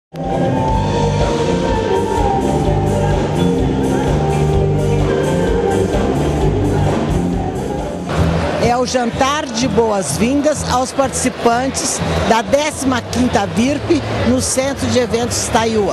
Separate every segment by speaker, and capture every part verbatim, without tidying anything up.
Speaker 1: É o jantar de boas-vindas aos participantes da décima quinta V I R P no Centro de Eventos Taiuã.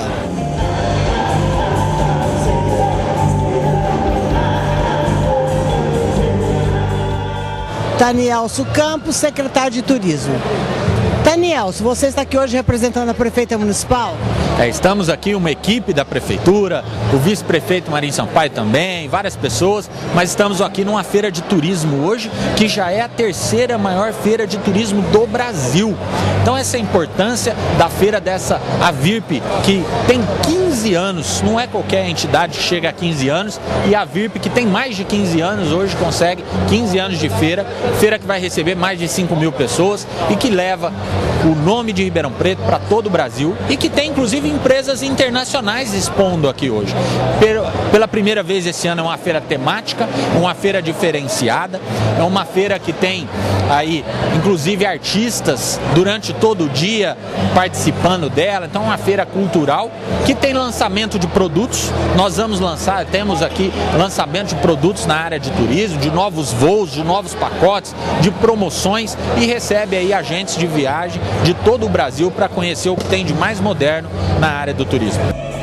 Speaker 1: Tanielso Campos, secretário de Turismo. Tanielso, você está aqui hoje representando a Prefeita Municipal?
Speaker 2: É, estamos aqui, uma equipe da Prefeitura, o vice-prefeito Marinho Sampaio também, várias pessoas, mas estamos aqui numa feira de turismo hoje, que já é a terceira maior feira de turismo do Brasil. Então essa é a importância da feira dessa a V I R P, que tem quinze anos, não é qualquer entidade que chega a quinze anos, e a V I R P, que tem mais de quinze anos, hoje consegue quinze anos de feira, feira que vai receber mais de cinco mil pessoas e que leva o nome de Ribeirão Preto para todo o Brasil e que tem inclusive empresas internacionais expondo aqui hoje. Pela primeira vez esse ano é uma feira temática, uma feira diferenciada, é uma feira que tem aí inclusive artistas durante todo o dia participando dela, então é uma feira cultural que tem lançamento de produtos. Nós vamos lançar, temos aqui lançamento de produtos na área de turismo, de novos voos, de novos pacotes, de promoções, e recebe aí agentes de viagem de todo o Brasil para conhecer o que tem de mais moderno na área do turismo.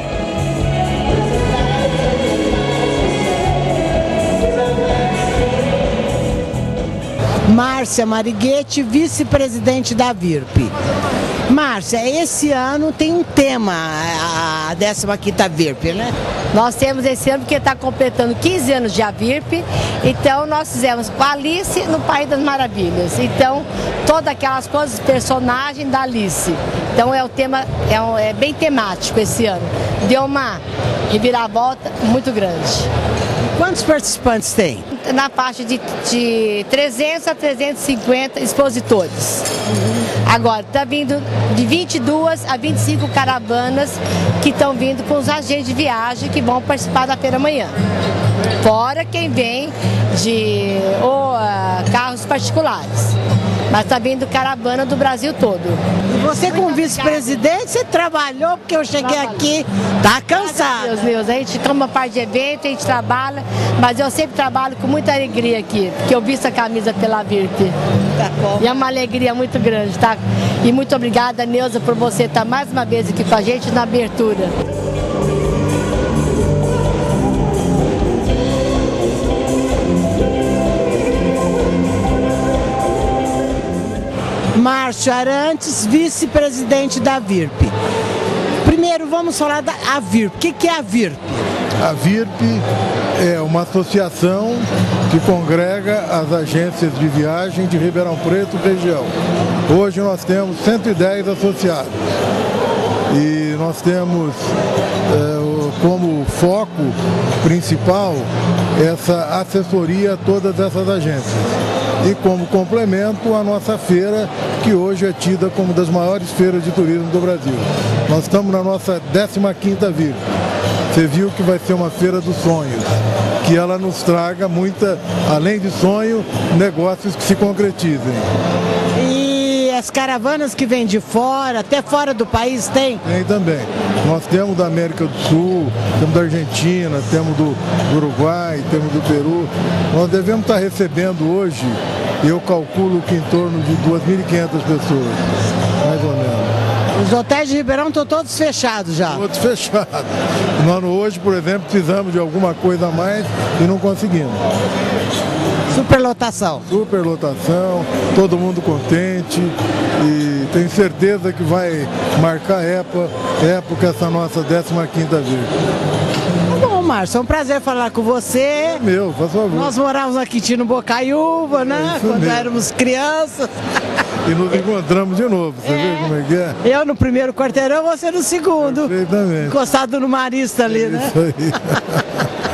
Speaker 1: Márcia Mariguete, vice-presidente da V I R P. Márcia, esse ano tem um tema, a décima quinta V I R P, né?
Speaker 3: Nós temos esse ano porque está completando quinze anos de a V I R P, então nós fizemos com a Alice no País das Maravilhas. Então, todas aquelas coisas, personagem da Alice. Então é o tema, é, um, é bem temático esse ano. Deu uma reviravolta muito grande.
Speaker 1: Quantos participantes tem?
Speaker 3: Na faixa de, de trezentos a trezentos e cinquenta expositores. Agora, está vindo de vinte e duas a vinte e cinco caravanas que estão vindo com os agentes de viagem que vão participar da feira amanhã. Fora quem vem de ou, uh, carros particulares. Mas está vindo caravana do Brasil todo.
Speaker 1: E você como vice-presidente, você trabalhou, porque eu cheguei Trabalhou. aqui, tá cansado.
Speaker 3: Meus Deus, a gente toma parte de evento, a gente trabalha, mas eu sempre trabalho com muita alegria aqui, porque eu visto a camisa pela V I R P.
Speaker 1: Tá bom.
Speaker 3: E é uma alegria muito grande, tá? E muito obrigada, Neuza, por você estar mais uma vez aqui com a gente na abertura.
Speaker 1: Márcio Arantes, vice-presidente da V I R P. Primeiro vamos falar da a V I R P. O que, que é a V I R P?
Speaker 4: A V I R P é uma associação que congrega as agências de viagem de Ribeirão Preto e região. Hoje nós temos cento e dez associados e nós temos é, como foco principal essa assessoria a todas essas agências. E como complemento a nossa feira, que hoje é tida como das maiores feiras de turismo do Brasil. Nós estamos na nossa décima quinta V I R P. Você viu que vai ser uma feira dos sonhos, que ela nos traga muita, além de sonho, negócios que se concretizem.
Speaker 1: E as caravanas que vêm de fora, até fora do país, tem?
Speaker 4: Tem também. Nós temos da América do Sul, temos da Argentina, temos do Uruguai, temos do Peru. Nós devemos estar recebendo hoje, eu calculo que em torno de duas mil e quinhentas pessoas, mais ou menos.
Speaker 1: Os hotéis de Ribeirão estão todos fechados já?
Speaker 4: Todos fechados. Nós hoje, por exemplo, precisamos de alguma coisa a mais e não conseguimos.
Speaker 1: Superlotação.
Speaker 4: Superlotação, todo mundo contente e tenho certeza que vai marcar época, época essa nossa décima quinta V I R P.
Speaker 1: Tá bom, Márcio, é um prazer falar com você.
Speaker 4: É meu, faz favor.
Speaker 1: Nós morávamos aqui no Bocaiúva, né?
Speaker 4: É
Speaker 1: quando
Speaker 4: mesmo.
Speaker 1: Éramos crianças.
Speaker 4: E nos encontramos de novo, você é. vê como é que é?
Speaker 1: Eu no primeiro quarteirão, você no segundo.
Speaker 4: Perfeitamente.
Speaker 1: Encostado no Marista ali,
Speaker 4: é
Speaker 1: né?
Speaker 4: Isso aí.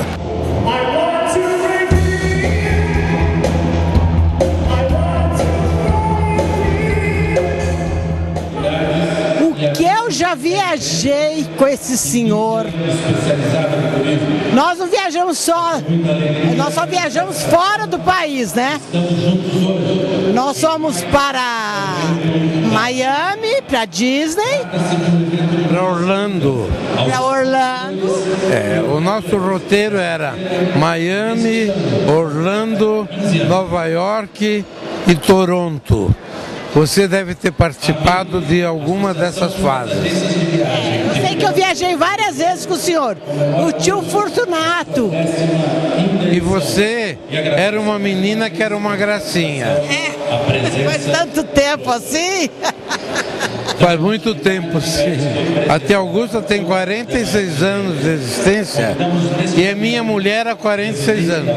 Speaker 1: Que eu já viajei com esse senhor. Nós não viajamos só, nós só viajamos fora do país, né? Nós fomos para Miami, para Disney.
Speaker 5: Para Orlando.
Speaker 1: Para Orlando.
Speaker 5: É, o nosso roteiro era Miami, Orlando, Nova York e Toronto. Você deve ter participado de alguma dessas fases.
Speaker 1: Eu sei que eu viajei várias vezes com o senhor, o tio Fortunato.
Speaker 5: E você era uma menina que era uma gracinha.
Speaker 1: É, faz tanto tempo assim.
Speaker 5: Faz muito tempo, sim. A tia Augusta tem quarenta e seis anos de existência e é minha mulher há quarenta e seis anos.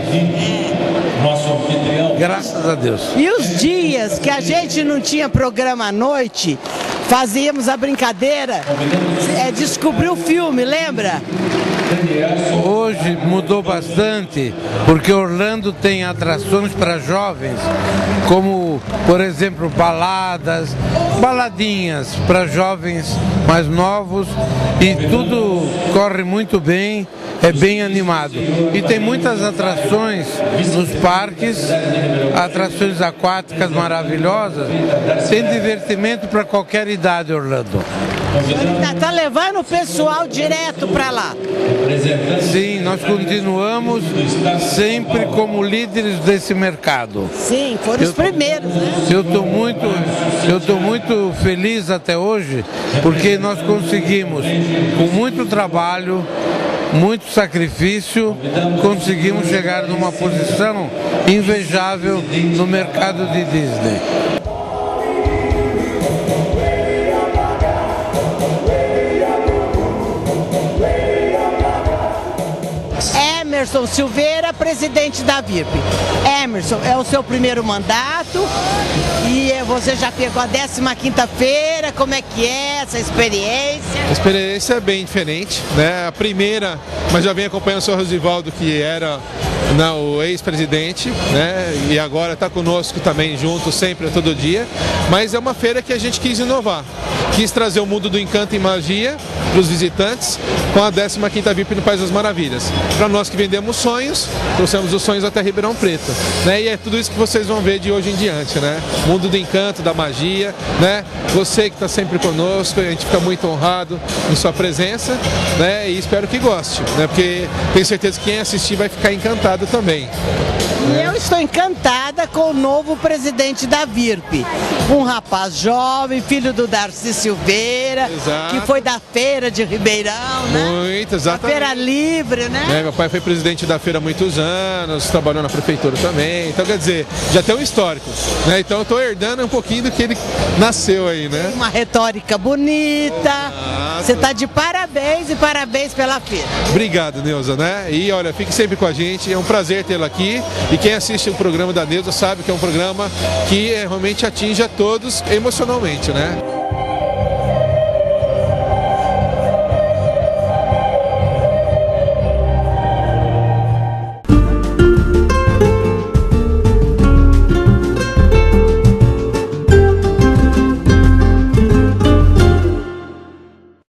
Speaker 5: Graças a Deus.
Speaker 1: E os dias que a gente não tinha programa à noite, fazíamos a brincadeira, é, descobrir o filme, lembra?
Speaker 5: Hoje mudou bastante, porque Orlando tem atrações para jovens, como, por exemplo, baladas, baladinhas para jovens mais novos, e tudo corre muito bem, é bem animado. E tem muitas atrações nos parques, atrações aquáticas maravilhosas, tem divertimento para qualquer idade, Orlando.
Speaker 1: Tá, tá levando o pessoal direto para lá.
Speaker 5: Sim, nós continuamos sempre como líderes desse mercado.
Speaker 1: Sim, foram os primeiros, né?
Speaker 5: Eu estou muito, eu estou muito feliz até hoje, porque nós conseguimos, com muito trabalho, muito sacrifício, conseguimos chegar numa posição invejável no mercado de Disney.
Speaker 1: Emerson Silveira, presidente da V I P. Emerson, é o seu primeiro mandato e você já pegou a décima quinta feira, como é que é essa experiência?
Speaker 6: A experiência é bem diferente, né? A primeira, mas já vem acompanhando o senhor Rosivaldo, que era não, o ex-presidente, né? E agora está conosco também junto, sempre, todo dia. Mas é uma feira que a gente quis inovar, quis trazer o mundo do encanto e magia para os visitantes com a décima quinta V I P no País das Maravilhas. Para nós que vendemos sonhos, trouxemos os sonhos até Ribeirão Preto, né? E é tudo isso que vocês vão ver de hoje em diante, né? Mundo do encanto, da magia, né? Você que está sempre conosco, a gente fica muito honrado em sua presença, né? E espero que goste, né? Porque tenho certeza que quem assistir vai ficar encantado também.
Speaker 1: E eu estou encantada com o novo presidente da V I P, um rapaz jovem, filho do Darcy Silveira,
Speaker 6: Exato.
Speaker 1: que foi da feira de Ribeirão, né?
Speaker 6: Muito, exatamente.
Speaker 1: A feira livre, né?
Speaker 6: É, meu pai foi presidente da feira há muitos anos, trabalhou na prefeitura também, então quer dizer, já tem um histórico, né? Então eu estou herdando um pouquinho do que ele nasceu aí, né?
Speaker 1: Uma retórica bonita,
Speaker 6: Exato.
Speaker 1: você está de parabéns e parabéns pela feira.
Speaker 6: Obrigado, Neuza, né? E olha, fique sempre com a gente, é um prazer tê-la aqui. E quem assiste o programa da Neuza sabe que é um programa que realmente atinge a todos emocionalmente, né?